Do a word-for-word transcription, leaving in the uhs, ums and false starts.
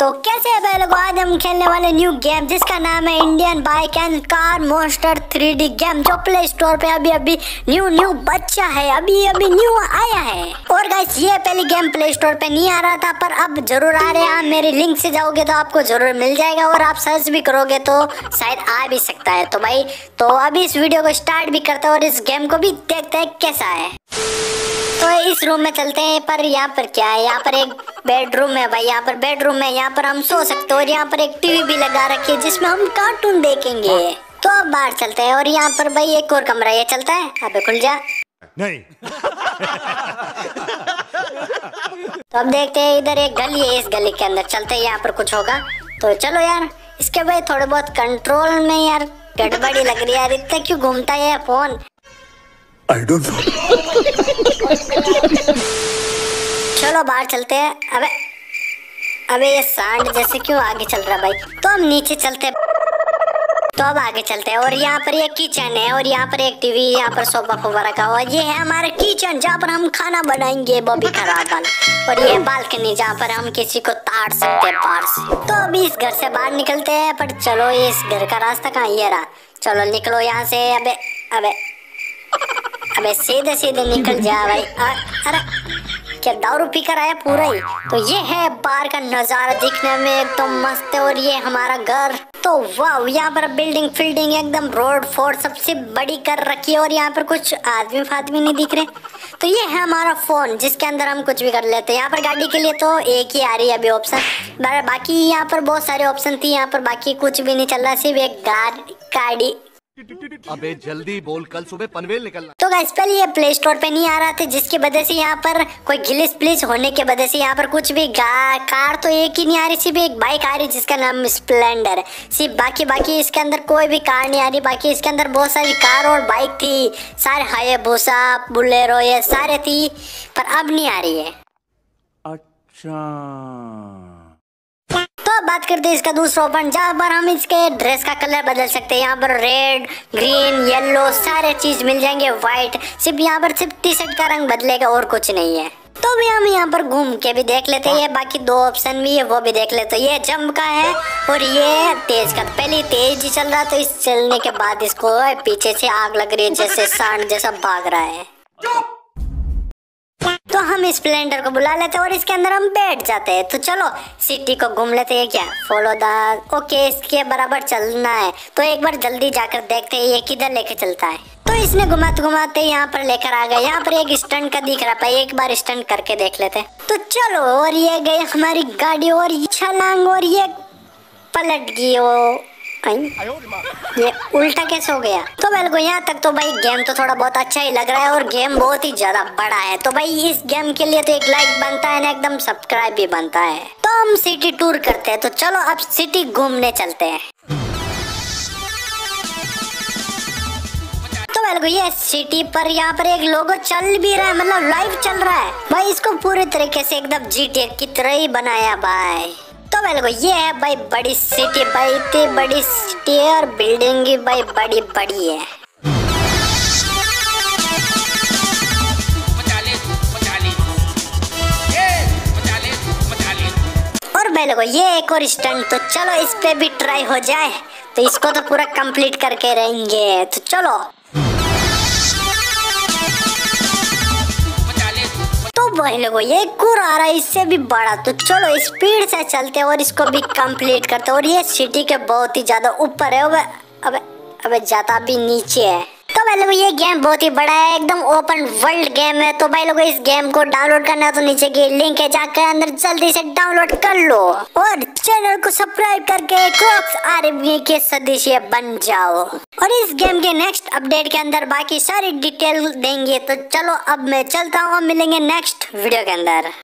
तो कैसे है भाई लोगों, आज हम खेलने वाले न्यू गेम जिसका नाम है Indian bike and car monster three D game, जो प्ले स्टोर पे अभी अभी न्यू न्यू बच्चा है, अभी अभी न्यू आया है। और गाइस ये पहली गेम प्ले स्टोर पे नहीं आ रहा था, पर अब जरूर आ रहे हैं। आप मेरी लिंक से जाओगे तो आपको जरूर मिल जाएगा, और आप सर्च भी करोगे तो शायद आ भी सकता है। तो भाई तो अभी इस वीडियो को स्टार्ट भी करते हैं और इस गेम को भी देखते हैं कैसा है। तो इस रूम में चलते हैं, पर यहाँ पर क्या है, यहाँ पर एक बेडरूम है भाई, यहाँ पर बेडरूम है, यहाँ पर हम सो सकते हैं, और यहाँ पर एक टीवी भी लगा रखी है जिसमें हम कार्टून देखेंगे। तो अब बाहर चलते हैं, और यहाँ पर भाई एक और कमरा ये चलता है, अबे खुल जा। नहीं। तो अब देखते हैं, इधर एक गली है, इस गली के अंदर चलते हैं, यहाँ पर कुछ होगा। तो चलो यार, इसके भाई थोड़े बहुत कंट्रोल में यार गड़बड़ी लग रही है यार, इतना क्यों घूमता है फोन। I don't know. चलो बाहर चलते हैं। अबे अबे ये सांड जैसे क्यों आगे चल रहा है भाई। तो हम नीचे चलते हैं, तो अब आगे चलते हैं, और यहाँ पर एक किचन है, और यहाँ पर एक टीवी, यहाँ पर सोफा फोफा रखा हुआ। ये है हमारा किचन जहाँ पर हम खाना बनाएंगे, वो भी खराब वाला। और ये बालकनी जहाँ पर हम किसी को ताड़ सकते हैं बाहर से। तो अभी इस घर से बाहर निकलते हैं, पर चलो इस घर का रास्ता कहाँ, ये रहा। चलो निकलो यहाँ से। अबे अबे अबे सीधे सीधे निकल जा भाई। अरे क्या दारू पीकर आया पूरा ही। तो ये है बाहर का नजारा, दिखने में एकदम मस्त है, और ये हमारा घर। तो वाह, यहाँ पर बिल्डिंग फील्डिंग एकदम रोड फोर्ड सबसे बड़ी कर रखी है, और यहाँ पर कुछ आदमी फादमी नहीं दिख रहे। तो ये है हमारा फोन जिसके अंदर हम कुछ भी कर लेते हैं। यहाँ पर गाड़ी के लिए तो एक ही आ रही है अभी ऑप्शन, बाकी यहाँ पर बहुत सारे ऑप्शन थी, यहाँ पर बाकी कुछ भी नहीं चल रहा, सिर्फ एक गाड़ी। अबे जल्दी बोल, कल सुबह पनवेल निकलना। तो गाइस पहले ये प्ले स्टोर पे नहीं आ रहा था, जिसकी वजह से यहाँ पर कोई गिलिस प्लीज होने की वजह से यहाँ पर कुछ भी कार तो एक ही नहीं आ रही, सिर्फ एक बाइक आ रही जिसका नाम स्प्लेंडर है सिर्फ। बाकी बाकी इसके अंदर कोई भी कार नहीं आ रही। बाकी इसके अंदर बहुत सारी कार और बाइक थी, सारे हायाबुसा बुलेरो ये सारे थी, पर अब नहीं आ रही है। अच्छा, तो अब बात करते हैं इसका दूसरा ओपन, जहाँ पर हम इसके ड्रेस का कलर बदल सकते हैं। यहाँ पर रेड ग्रीन येलो सारे चीज मिल जाएंगे, व्हाइट सिर्फ यहाँ पर सिर्फ टी शर्ट का रंग बदलेगा और कुछ नहीं है। तो भी हम यहाँ पर घूम के भी देख लेते हैं, बाकी दो ऑप्शन भी है वो भी देख लेते हैं। ये जंप का है और ये तेज का। पहले तेज ही चल रहा, तो इस चलने के बाद इसको पीछे से आग लग रही है, जैसे सांड जैसा भाग रहा है। तो हम स्प्लेंडर को बुला लेते हैं और इसके अंदर हम बैठ जाते हैं। तो चलो सिटी को घूम लेते हैं। क्या फॉलो द ओके, इसके बराबर चलना है। तो एक बार जल्दी जाकर देखते हैं ये किधर लेके चलता है। तो इसने घुमाते घुमाते यहाँ पर लेकर आ गया। यहाँ पर एक स्टंट का दिख रहा है, एक बार स्टंट करके देख लेते हैं। तो चलो, और ये गई हमारी गाड़ी, और ये छलांग, और ये पलट गई। वो ये उल्टा कैसे हो गया। तो बिल्कुल यहाँ तक तो भाई गेम तो थोड़ा बहुत अच्छा ही लग रहा है, और गेम बहुत ही ज्यादा बड़ा है। तो भाई इस गेम के लिए तो एक लाइक बनता है ना, एकदम सब्सक्राइब भी बनता है। तो हम सिटी टूर करते हैं। तो चलो अब सिटी घूमने चलते हैं। तो बिल्कुल ये सिटी पर यहाँ पर एक लोगो चल भी रहा है, मतलब लाइव चल रहा है भाई। इसको पूरे तरीके से एकदम जीटीए की तरह ही बनाया भाई। तो बिल्कुल ये है भाई बड़ी सिटी, भाई इतनी बड़ी सिटी है, और बिल्डिंग भी भाई बड़ी बड़ी है। और बिल्कुल ये एक और स्टंट, तो चलो इस पे भी ट्राई हो जाए। तो इसको तो पूरा कंप्लीट करके रहेंगे। तो चलो, तो भाई लोगों ये कुर आ रहा है इससे भी बड़ा। तो चलो स्पीड से चलते हैं और इसको भी कंप्लीट करते हैं। और ये सिटी के बहुत ही ज्यादा ऊपर है, अबे अबे अबे जाता भी नीचे है। तो भाई लोगों ये गेम बहुत ही बड़ा है, एकदम ओपन वर्ल्ड गेम है। तो भाई लोगों इस गेम को डाउनलोड करना है तो नीचे की लिंक है, जाकर अंदर जल्दी से डाउनलोड कर लो, और चैनल को सब्सक्राइब करके क्रॉक्स आर्मी के सदस्य बन जाओ। और इस गेम के नेक्स्ट अपडेट के अंदर बाकी सारी डिटेल देंगे। तो चलो अब मैं चलता हूँ, मिलेंगे नेक्स्ट वीडियो के अंदर।